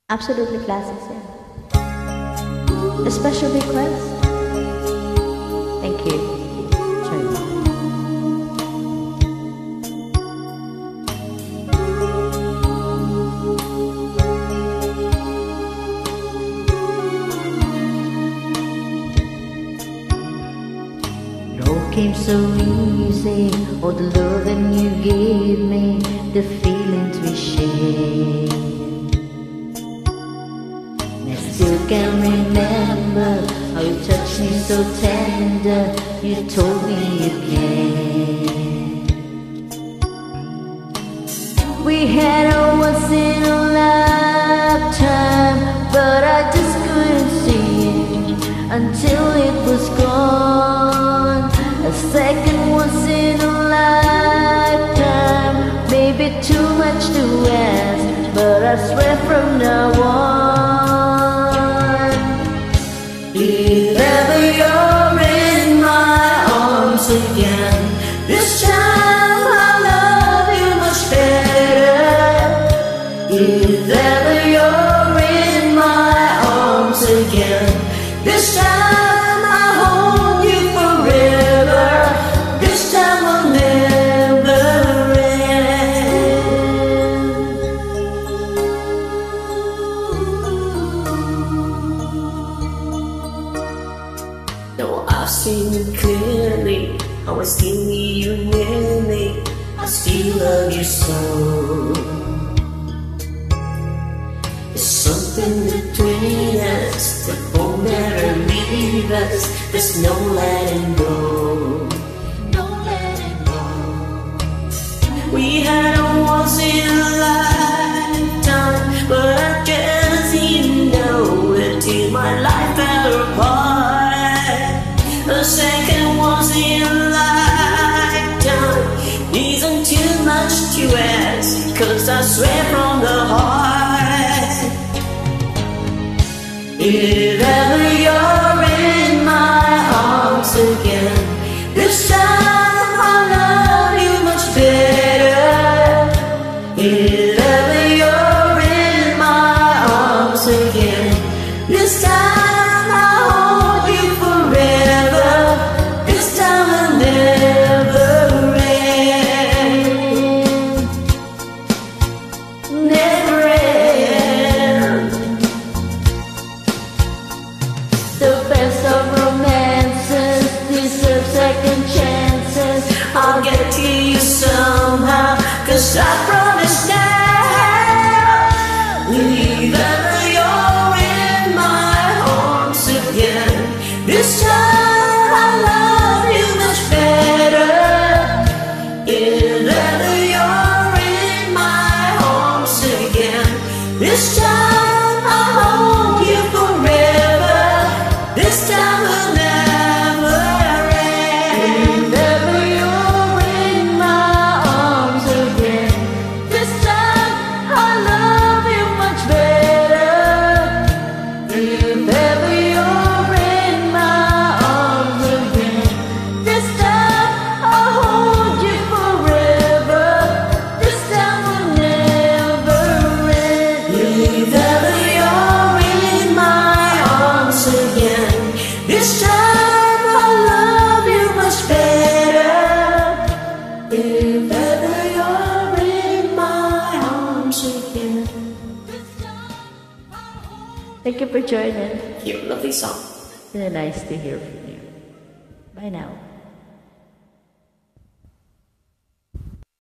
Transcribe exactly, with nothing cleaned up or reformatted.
Absolutely classic, yeah. A special request? Thank you. Sorry. It all came so easy, all the loving you gave me, the feelings we shared. Still can remember how you touched me so tender. You told me you cared. We had a once in a lifetime, but I just couldn't see it until it was gone. A second once in a lifetime, maybe too much to ask, but I swear from now on, if ever you're in my arms again, this time I'll love you much better. If ever you're in my arms again, this time I'll hold you forever. This time will never Now I've seen it clearly, how I still need you near me. I still love you so. There's something between us that won't never leave us. There's no letting go, no letting go. We had a once in a lifetime, but I just didn't know it till my life fell apart. A second once in a lifetime isn't too much to ask, 'cause I swear from the heart, if ever you're in my arms again, this time I'll love you much better. If ever you're in my arms again, this time I'll get to you somehow, 'cause I promise now, if ever you're in my arms again, this time I'll love you much better. If ever you're in my arms again, this time I'll hold you forever. This time will never This time I'll love you much better. If ever you're in my arms again. Thank you for joining. Your lovely song. It's nice to hear from you. Bye now.